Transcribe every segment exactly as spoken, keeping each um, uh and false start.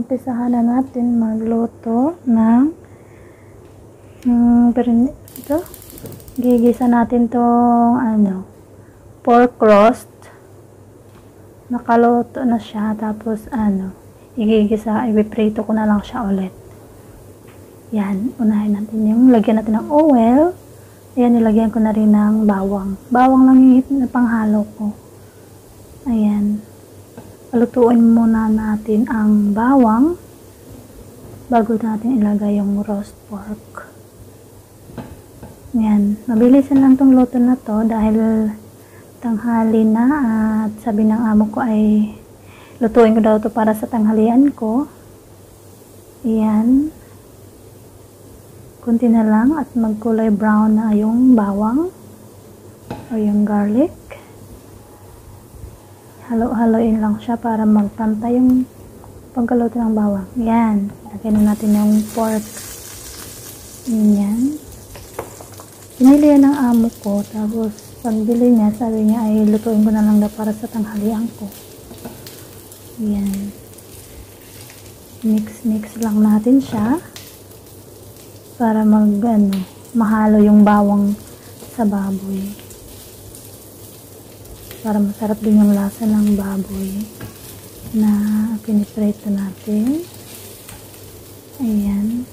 umpisahan na natin magluto ng um, pero ito, gigisa natin tong ano, pork roast. Nakaluto na siya, tapos ano, igigisa, ipiprito ko na lang siya ulit. Yan, unahin natin yung, lagyan natin ng oil. Ayan, nilagyan ko na rin ng bawang. Bawang lang yung panghalo ko. Ayan. Palutuin muna natin ang bawang bago natin ilagay yung roast pork. Ayan. Mabilisan lang tong luto na to dahil tanghali na at sabi ng amo ko ay lutuin ko daw to para sa tanghalian ko. Ayan. Kunti na lang at magkulay brown na yung bawang o yung garlic. Halo-haloin lang siya para magpantay yung pagkaluto ng bawang. Yan. Lagyan na natin yung pork. Yan. Pinili yan ng amo ko. Tapos, pagbili niya, sabi niya ay lutuin ko na lang daw para sa tanghalian ko. Yan. Mix-mix lang natin siya. Para mag, ano, mahalo yung bawang sa baboy. Para masarap din yung lasa ng baboy na piniprito natin. Ayan.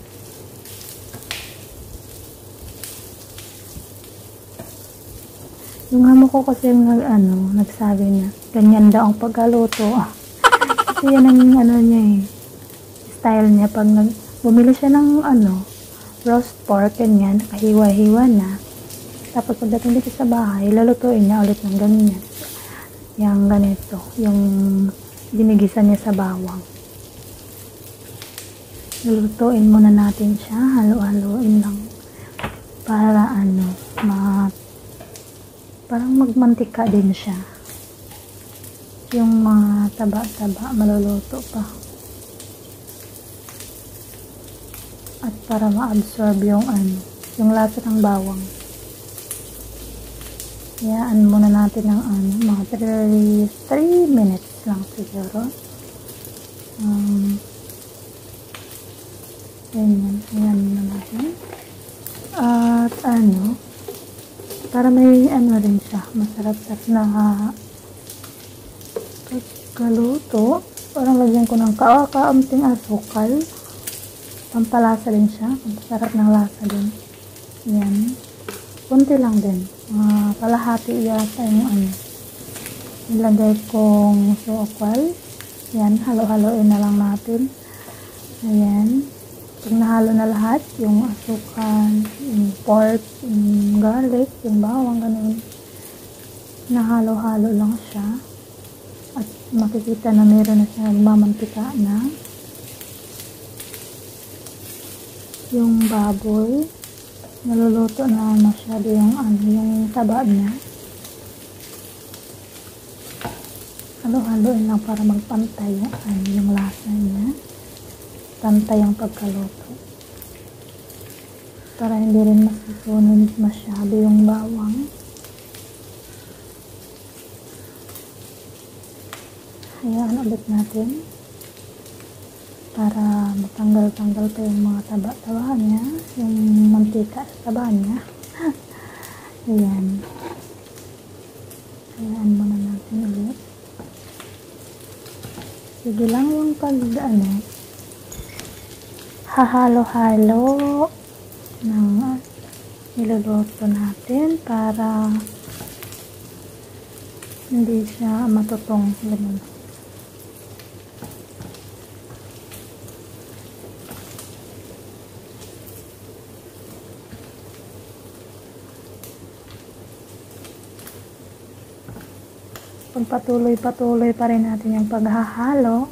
Yung amo ko kasi nag, ano, nagsabi na ganyan daw ang pagkaluto. Kasi yan ang ano niya eh, style niya. Pag nag, bumili siya ng ano, roast pork, ganyan, nakahiwa-hiwa na. Tapos pagdating dito sa bahay, lalutuin niya ulit ng ganyan. Yung ganito, yung ginigisa niya sa bawang. Lulutuin muna natin siya, halo-haloin lang para ano, ma parang magmantika din siya. Yung mga taba-taba maluluto pa. At para ma-absorb yung ano, yung lasa ng bawang. Hayaan muna natin ng ano, mga three minutes lang siguro. Um, ganyan, hayaan muna natin. At ano, para may ano rin siya, masarap-sarap na pagkaluto. Parang lagyan ko ng ka kaunting asukal. Pampalasa din siya, masarap ng lasa din. Yan. Kunti lang din. Uh, kalahati yata yung ano. Ilagay kong sukal. Yan, halo-haloin na lang natin. Ayan. Pag nahalo na lahat, yung asukal, yung pork, yung garlic, yung bawang, ganun. Nahalo-halo lang siya. At makikita na meron na siya nagmamantika na. Yung baboy, naluluto na masyado yung ano, yung taba niya. Halo-haloin lang para magpantay yung ano, yung lasa niya. Pantay yung pagkaluto. Para hindi rin masusunod masyado yung bawang. Hayaan ulit natin. Para matanggal-tanggal pa yung mga taba-taba niya, yung mantika sa taba niya. Ayan. Ayan muna natin ulit. Sige lang yung pag, ano, hahalo-halo ng niluluto natin para hindi siya matutong. Ganun. Pagpatuloy-patuloy pa rin natin yung paghahalo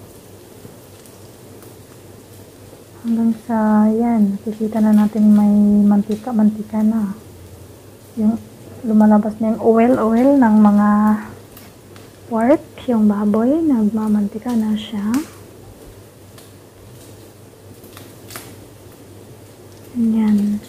hanggang sa yan, nakikita na natin may mantika-mantika na yung lumalabas na yung oil-oil ng mga pork, yung baboy, nagmamantika na siya. Yan.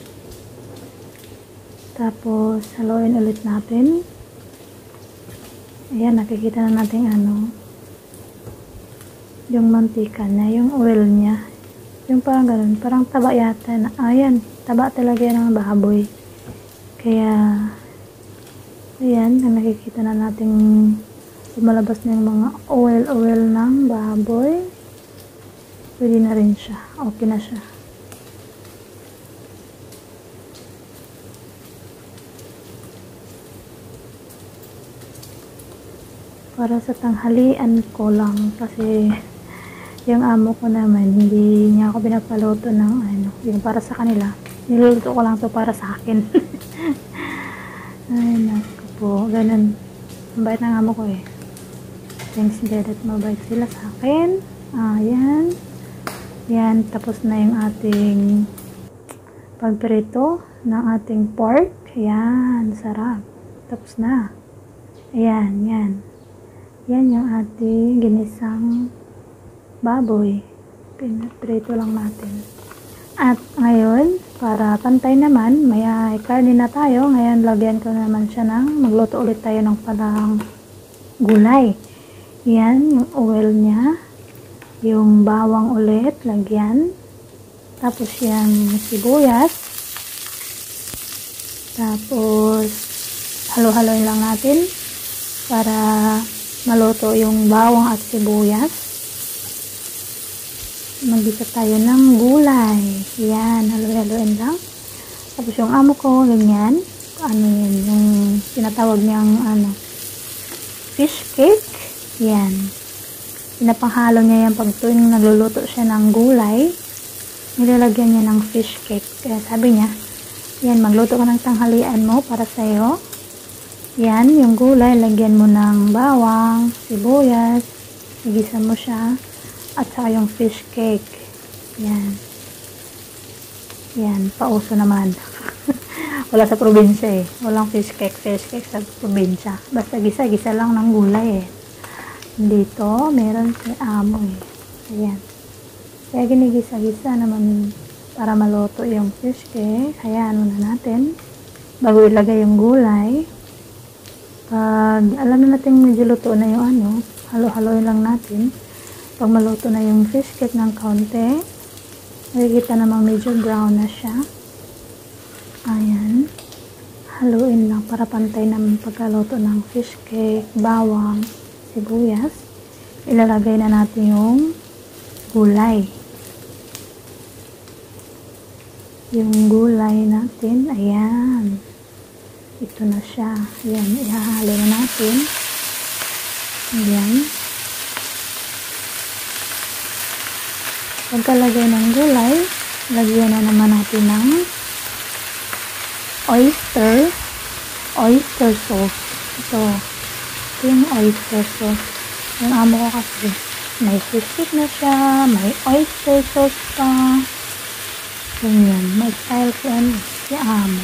Tapos haluin ulit natin. Ayan, nakikita na natin ano, yung mantika niya, yung oil niya. Yung parang ganun, parang taba yata na, ayan, taba talaga yan ng baboy. Kaya, ayan, na nakikita na natin lumalabas na yung mga oil-oil ng baboy. Pwede na rin siya. Okay na siya. Para sa tanghalian ko lang kasi yung amo ko naman hindi niya ako pinapaluto ng ano, yung para sa kanila. Niluluto ko lang to para sa akin. Ay naku po, ganun. Mabait ng amo ko eh. Thanks God at mabait sila sa akin. Ayan. Yan, tapos na yung ating pagprito ng ating pork. Yan, sarap. Tapos na. Ayan, yan. Yan yung ating ginisang baboy. Pinaprito lang natin. At ngayon, para pantay naman, may uh, karne na tayo. Ngayon, lagyan ko naman siya ng, magluto ulit tayo ng palang gulay. Yan, yung oil niya. Yung bawang ulit, lagyan. Tapos yung sibuyas. Tapos, halo-haloin lang natin para maluto yung bawang at sibuyas. Magbisa tayo ng gulay. Yan, halo-haloin lang. Tapos yung amo ko, ganyan. Ano yun, yung tinatawag niyang ano, fish cake. Yan. Pinapanghalo niya yan pag tuwing nagluluto siya ng gulay. Nilalagyan niya ng fish cake. Kaya sabi niya, yan, magluto ka ng tanghalian mo para sa'yo. Yan, yung gulay, lagyan mo ng bawang, sibuyas, igisa mo siya, at saka yung fish cake. Yan. Yan, pauso naman. Wala sa probinsya eh. Walang fish cake, fish cake sa probinsya. Basta gisa-gisa lang ng gulay eh. Dito, meron si amo eh. Ayan. Kaya ginigisa-gisa naman para maluto yung fish cake. Hayaan muna natin bago ilagay yung gulay. Pag alam na natin medyo luto na yung ano, halo-haloin lang natin. Pag maluto na yung fish cake ng kaunti, makikita namang medyo brown na siya. Ayan. Haluin lang para pantay naman pagkaluto ng fish cake, bawang, sibuyas. Ilalagay na natin yung gulay. Yung gulay natin, ayan. Ito na siya. Ayan, ihahalo na natin. Ayan. Pagkalagay ng gulay, lagyan na naman natin ng oyster. Oyster sauce. Ito. Ito yung oyster sauce. Yung amo ko kasi, may sisig na siya, may oyster sauce pa. Ganyan. May style ko yan. Si amo.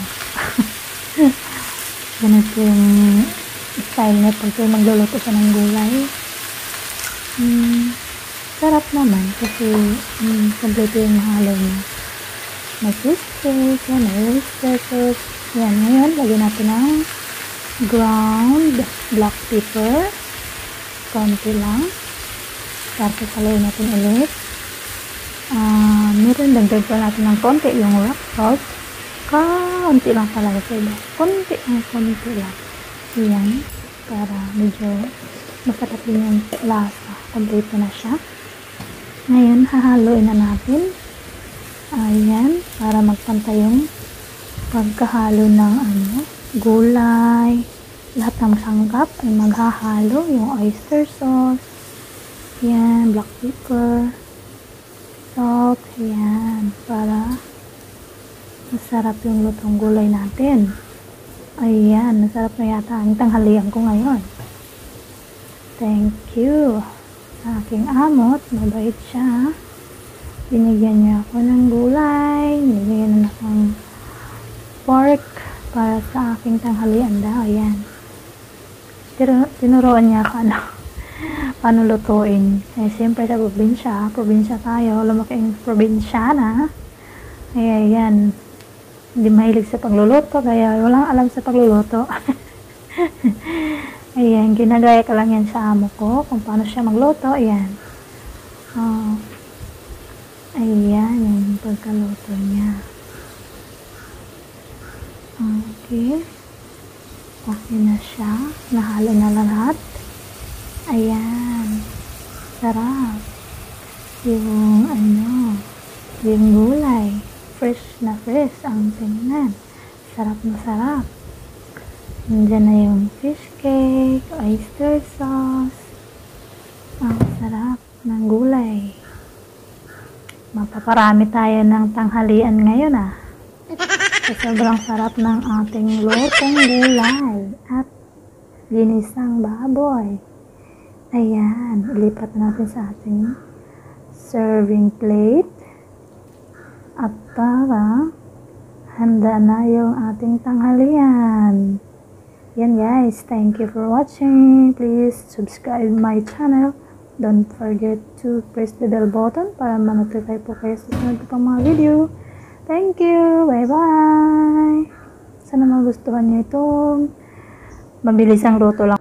Ganito yung style niya pag magluluto siya ng gulay. Hmm, sarap naman kasi hmm, kompleto yung halo niya. May fish cake, yan, may oyster sauce. Yan, ngayon, lagyan natin ng ground black pepper. Konti lang. Tapos haloyin natin ulit. Uh, meron, dagdag pa natin ng konti yung rock salt. Kaunti lang talaga sa iba. Konti ang konti lang. Yan. Para medyo masarap din yung lasa. Kompleto na siya. Ngayon, hahaloin na natin. Ayan. Para magpantay yung pagkahalo ng ano, gulay. Lahat ng sangkap ay maghahalo. Yung oyster sauce. Yan. Black pepper. Salt. Yan. Para masarap yung lutong gulay natin. Ayan, masarap na yata ang tanghalian ko ngayon. Thank you sa aking amot. Mabait siya. Binigyan niya ako ng gulay. Binigyan na akong pork para sa aking tanghalian daw. Ayan. Tinuruan niya ako ano, paano lutuin. Eh, siyempre sa probinsya. Probinsya tayo. Lumaki ang probinsyana. Ay, ayan. Hindi mahilig sa pagluluto, kaya walang alam sa pagluluto. Ayan, ginagaya ka lang yan sa amo ko, kung paano siya magluto, ayan. Oh, ayan yung pagkaluto niya. Okay. Okay na siya. Nahalo na lahat. Ayan. Sarap. Yung ano, yung gulay. Fresh na fresh ang tingnan. Sarap na sarap. Nandiyan na yung fish cake, oyster sauce. Ang sarap ng gulay. Mapaparami tayo ng tanghalian ngayon ah. Sobrang sarap ng ating lutong gulay at ginisang baboy. Ayan, ilipat natin sa ating serving plate. At para handa na yung ating tanghalian. Yan guys, thank you for watching. Please subscribe my channel. Don't forget to press the bell button para ma-notify po kayo sa sunod ko pang mga video. Thank you. Bye-bye. Sana magustuhan niyo itong mabilisang luto lang.